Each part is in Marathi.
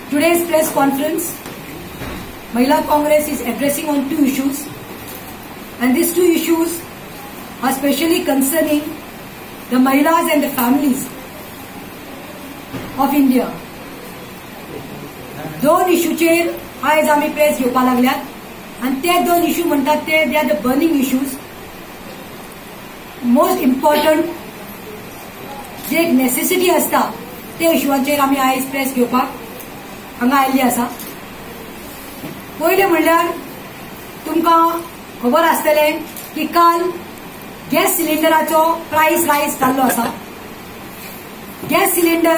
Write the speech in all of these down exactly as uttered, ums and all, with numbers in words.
Today's press conference, Mahila Congress is addressing on two issues, and these two issues are specially concerning the Mahilas and the families of India. दोन इश्यूचेर आज आमी प्रेस घेवपाक लागल्यात आणि ते दोन इश्यू म्हणतात ते they are the burning issues. Most important जे एक नेसेसिटी असता ते इश्यूचेर आमी आज प्रेस घेवपाक हांगा आयिल्ली आसा. पयले म्हणल्यार तुमकां खबर आसतलें की काल गॅस सिलिंडराचो प्राइस रायज जाल्लो आसा. गॅस सिलिंडर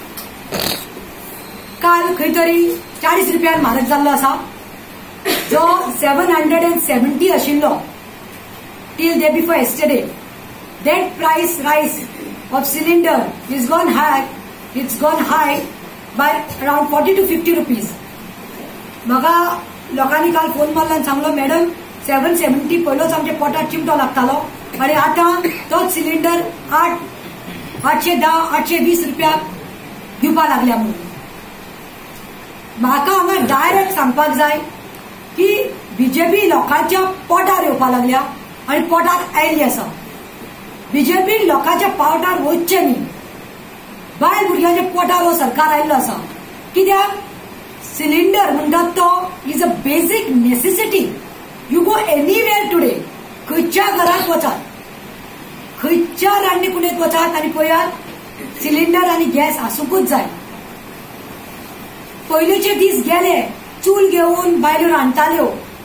काल खंय तरी चाळीस रुपयान म्हारग जाल्लो आसा, जो सेवन हंड्रेड अँड सेव्हन्टी आशिल्लो till day before yesterday. That price rise of cylinder is gone high. It's gone high by around forty to fifty rupees. म्हाका लोकांनी काल फोन मारला आणि सांगलो मॅडम सेवन सेव्हन्टी पयलोच आमच्या पोटात चिमटो लागतालो आणि आता तोच सिलिंडर आठ आठशे दहा आठशे वीस रुपयाक दिवपाक लागल्या म्हणून. म्हाका हांगा डायरेक्ट सांगपाक जाय की बीजेपी लोकांच्या पोटार येवपाक लागल्या आणि पोटार आयिल्ली आसा. बीजेपी लोकांच्या पावटार वचचे न्ही, बायल भुरग्यांच्या पोटार हो सरकार आयिल्लो आसा. कित्याक सिलिंडर म्हणटात तो is a basic necessity. You go anywhere today, खंयच्या घरात वचात, खंयच्या रान्नी कुडीत वचात आनी पळयात सिलिंडर आनी गॅस आसूंकूच जाय. पयलींचे दीस गेले, चूल घेवन बायलो रांदताल्यो,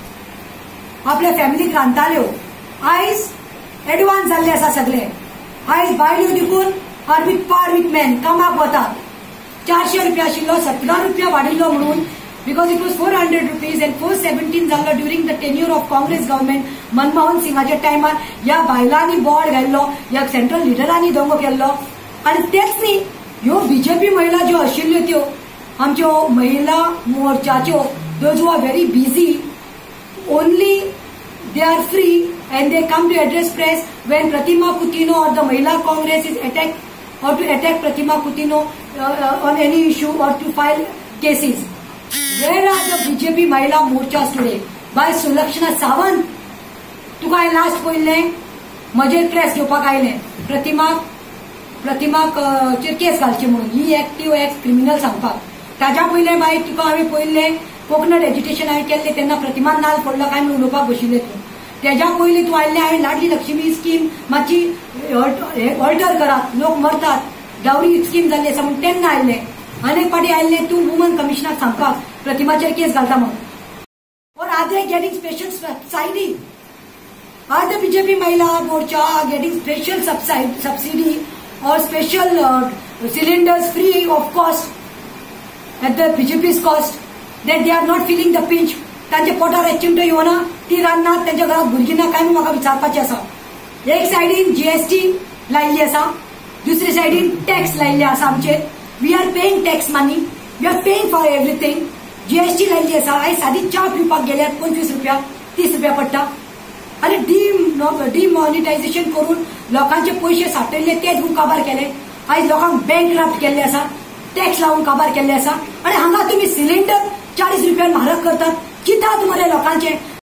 आपल्या फॅमिलीक रांदताल्यो. आयज एडवान्स जाल्ले आसा सगळे. आयज बायल्यो देखून are with par with man कामाक वतात. चारशे रुपया आशिल्लो सतरा रुपया वाडिल्लो म्हणून, because it was four hundred rupees and four seventeen जाल्लो during the tenure of Congress government. Manmohan सिंगाच्या टायमार ह्या बायलांनी बोर्ड घाल्लो, ह्या सेंट्रल लिडरांनी दंगो केल्लो. आणि तेच न्ही, ह्यो बीजेपी महिला ज्यो आशिल्ल्यो त्यो आमच्यो महिला मोर्चाच्यो, those who are very busy, only they are free and they come to address press when Pratima Kutino or the Mahila Congress is attacked or to attack Pratima Kutino uh, uh, on any issue or to file cases. Where are the B J P Mahila Morchas today? By Sulakshana Sawant, तुका हांवें लास्ट पळयल्लें म्हजेर प्रेस घेवपाक आयलें प्रतिमा प्रतिमाक चेर केस घालची म्हणून, ही एक्ट त्यो एक्ट क्रिमिनल सांगपाक. ताच्या पयलें बाय तुका हांवें पळयल्लें कोकनट एज्युकेशन हांवें केल्लें तेन्ना प्रतिमान नाल पडलो काय म्हणून उलोवपाक बशिल्ले तूं. तेज्या पयलीं तूं आयिल्लें हांवें लाडली लक्ष्मी स्कीम मातशी ऑल्टर करात, लोक मरतात, डावरी स्कीम जाल्ली आसा म्हणून तेन्ना आयिल्लें. आनीक पाटी आयिल्लें तूं वुमन कमिशनाक सांगपाक प्रतिमाचेर केस घालता म्हणून. Or are they getting special subsidy? Are the BJP Mahila Morcha are getting special subsidy or special cylinders free of cost at the BJP's cost? that they are not feeling the pinch. तांचे पोटार चिमटो येवना, ती रान्नात, तांच्या घरात भुरगीं ना काय म्हाका विचारपाचें आसा. एक सायडीन जीएसटी लायिल्ली आसा, दुसरे सायडीन टॅक्स लायिल्ले आसा आमचेर. We are paying tax money, we are paying for everything. GST लायिल्ली आसा. आयज सादी च्या पिवपाक गेल्यार पंचवीस रुपया तीस रुपया पडटा. आनी डी डिमॉनिटायझेशन करून लोकांचे पयशे साठयल्ले ते घेवन काबार केले. आयज लोकांक बँकक्रप्ट केल्ले आसा, टॅक्स लावून काबार केल्ले आसा. आनी हांगा तुमी सिलिंडर चाळीस रुपयान म्हारग करतात. चिंतात मरे लोकांचे.